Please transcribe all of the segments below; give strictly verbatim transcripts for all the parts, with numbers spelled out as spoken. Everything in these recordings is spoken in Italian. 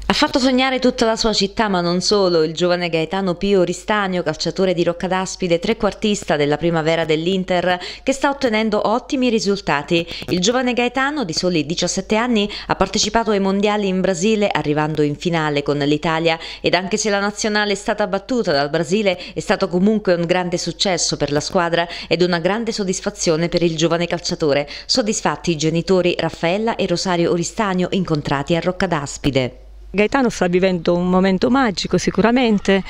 Ha fatto sognare tutta la sua città, ma non solo. Il giovane Gaetano Pio Oristagno, calciatore di Roccadaspide, trequartista della primavera dell'Inter, che sta ottenendo ottimi risultati. Il giovane Gaetano, di soli diciassette anni, ha partecipato ai mondiali in Brasile, arrivando in finale con l'Italia, ed anche se la nazionale è stata battuta dal Brasile, è stato comunque un grande successo per la squadra ed una grande soddisfazione per il giovane calciatore. Soddisfatti i genitori Raffaella e Rosario Oristagno, incontrati a Roccadaspide. Gaetano sta vivendo un momento magico sicuramente,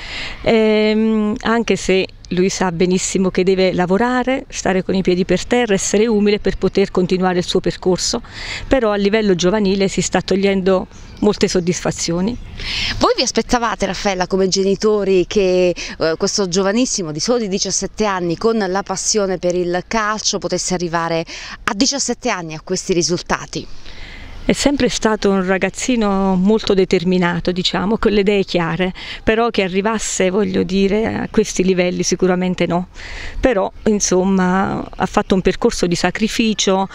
ehm, anche se lui sa benissimo che deve lavorare, stare con i piedi per terra, essere umile per poter continuare il suo percorso, però a livello giovanile si sta togliendo molte soddisfazioni. Voi vi aspettavate, Raffaella, come genitori, che eh, questo giovanissimo di soli diciassette anni con la passione per il calcio potesse arrivare a diciassette anni a questi risultati? È sempre stato un ragazzino molto determinato, diciamo, con le idee chiare, però che arrivasse, voglio dire, a questi livelli sicuramente no. Però, insomma, ha fatto un percorso di sacrificio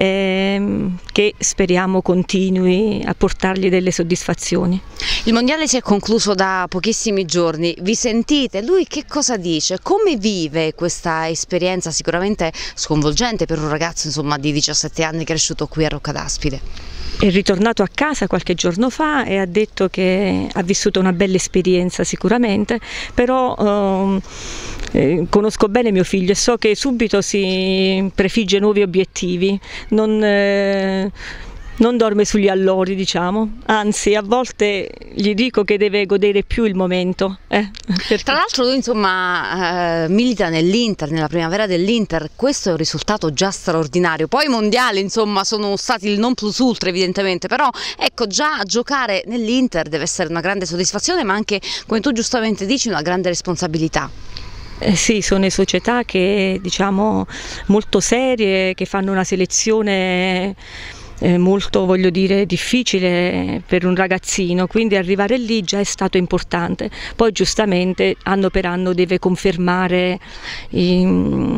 ehm, che speriamo continui a portargli delle soddisfazioni. Il mondiale si è concluso da pochissimi giorni, vi sentite? Lui che cosa dice? Come vive questa esperienza sicuramente sconvolgente per un ragazzo, insomma, di diciassette anni cresciuto qui a Roccadaspide? È ritornato a casa qualche giorno fa e ha detto che ha vissuto una bella esperienza sicuramente, però eh, conosco bene mio figlio e so che subito si prefigge nuovi obiettivi, non, eh, non dorme sugli allori, diciamo, anzi a volte gli dico che deve godere più il momento. Eh, perché... Tra l'altro lui insomma eh, milita nell'Inter, nella primavera dell'Inter, questo è un risultato già straordinario, poi i mondiali insomma sono stati il non plus ultra evidentemente, però ecco, già giocare nell'Inter deve essere una grande soddisfazione, ma anche, come tu giustamente dici, una grande responsabilità. Eh sì, sono società che, diciamo, molto serie, che fanno una selezione Eh, molto, voglio dire, difficile per un ragazzino, quindi arrivare lì già è stato importante. Poi giustamente anno per anno deve confermare i,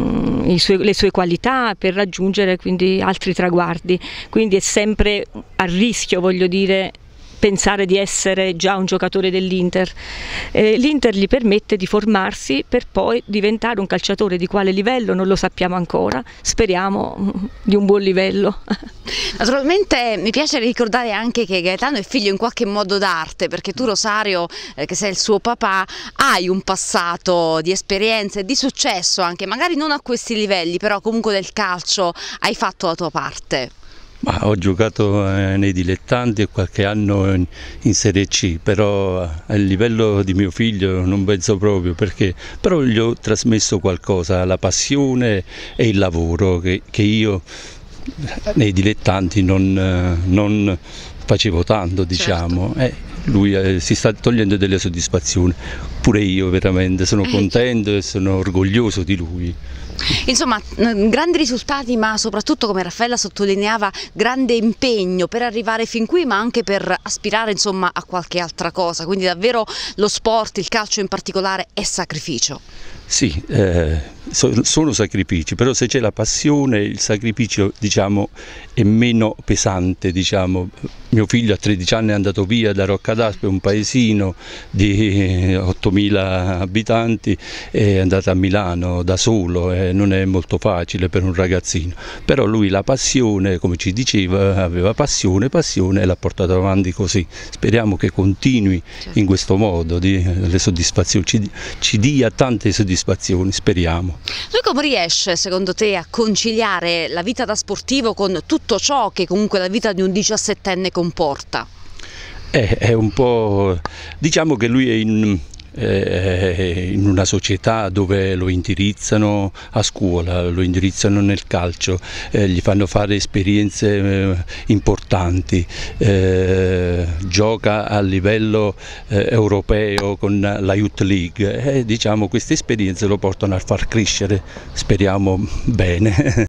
i sue, le sue qualità per raggiungere quindi altri traguardi, quindi è sempre a rischio, voglio dire, pensare di essere già un giocatore dell'Inter. Eh, L'Inter gli permette di formarsi per poi diventare un calciatore di quale livello non lo sappiamo ancora, speriamo di un buon livello. Naturalmente mi piace ricordare anche che Gaetano è figlio in qualche modo d'arte, perché tu, Rosario, eh, che sei il suo papà, hai un passato di esperienze e di successo anche, magari non a questi livelli, però comunque nel calcio hai fatto la tua parte. Ma ho giocato eh, nei dilettanti e qualche anno in, in Serie C, però a livello di mio figlio non penso proprio, perché però gli ho trasmesso qualcosa, la passione e il lavoro che, che io nei dilettanti non, non facevo tanto, diciamo. Certo. Eh, lui eh, si sta togliendo delle soddisfazioni, pure io veramente sono contento e sono orgoglioso di lui. Insomma, grandi risultati, ma soprattutto, come Raffaella sottolineava, grande impegno per arrivare fin qui, ma anche per aspirare insomma a qualche altra cosa, quindi davvero lo sport, il calcio in particolare, è sacrificio. Sì, eh, so, sono sacrifici, però se c'è la passione il sacrificio, diciamo, è meno pesante, diciamo. Mio figlio a tredici anni è andato via da Roccadaspide, un paesino di ottomila abitanti, è andato a Milano da solo, eh, non è molto facile per un ragazzino, però lui la passione, come ci diceva, aveva passione, passione e l'ha portato avanti così. Speriamo che continui in questo modo, di, le soddisfazioni, ci, ci dia tante soddisfazioni, speriamo. Lui come riesce secondo te a conciliare la vita da sportivo con tutto ciò che comunque la vita di un diciassettenne comporta? È, è un po', diciamo che lui è in, eh, in una società dove lo indirizzano a scuola, lo indirizzano nel calcio, eh, gli fanno fare esperienze eh, importanti, eh, gioca a livello eh, europeo con la Youth League, e diciamo queste esperienze lo portano a far crescere, speriamo bene.